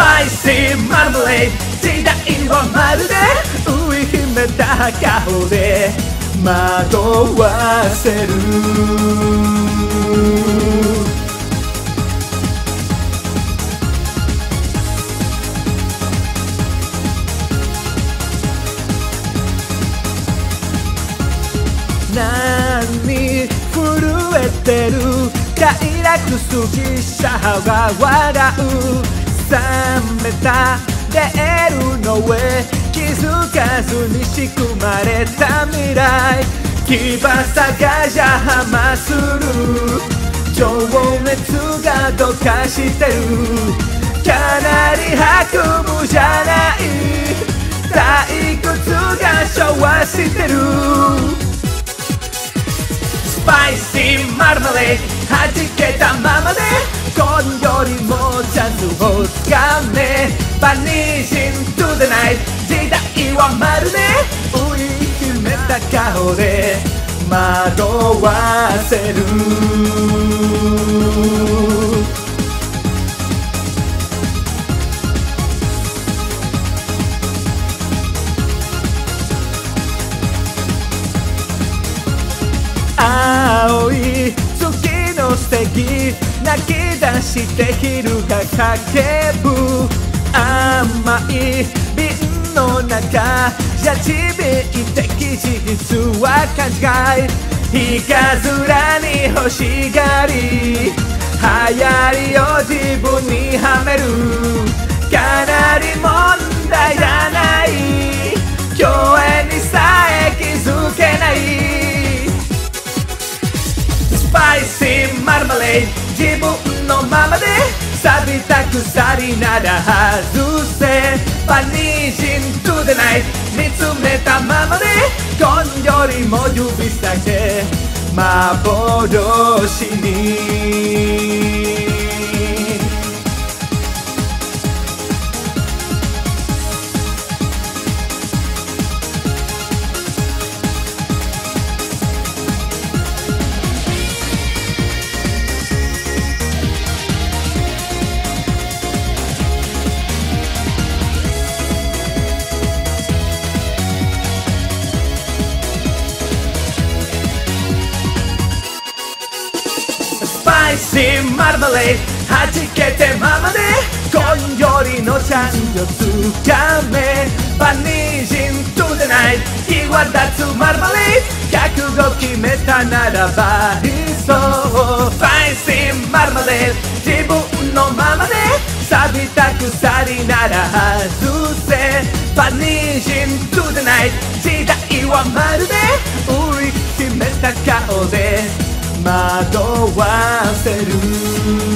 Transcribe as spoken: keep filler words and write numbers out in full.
パイシーマルマレード時代はまるで浮い秘めた顔で惑わせる何震えてる快楽好きさが笑う冷めたレールの上気づかずに仕組まれた未来牙探じゃハマする情熱がどかしてるかなり悪夢じゃない退屈が昭和してるスパイシーマルマレード弾けたままで今よりもチャンスをつかめバニーシントゥデナイト時代はまるで浮い秘めた顔で惑わせる青い月の素敵泣き出して昼が叫ぶ甘い瓶の中じゃ致命的事実は勘違いいかずらに欲しがり流行りを自分にはめるかなり問題じゃない共演にさえ気づけないスパイシーマルマレード自分のままで錆びた鎖なら外せバニーシントゥデナイト見つめたままで今よりも指先幻にスパイシーマルマレード弾けてままで今よりのチャンスをつかめバニーシントゥデナイト際立つマルマレード覚悟決めたならば理想スパイシーマルマレード自分のままで錆びた鎖なら外せバニーシントゥデナイト時代はまるで浮い秘めた顔で惑わせる